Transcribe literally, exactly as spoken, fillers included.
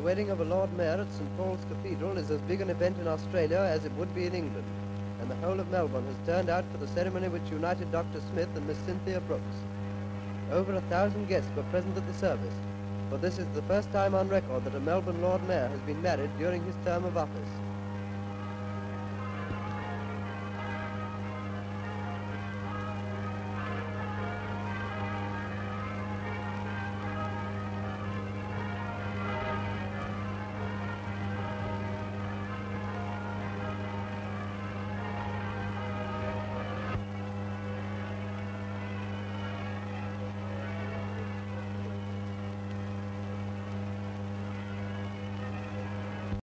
wedding of a Lord Mayor at Saint Paul's Cathedral is as big an event in Australia as it would be in England, and the whole of Melbourne has turned out for the ceremony which united Doctor Smith and Miss Cynthia Brookes. Over a thousand guests were present at the service, for this is the first time on record that a Melbourne Lord Mayor has been married during his term of office.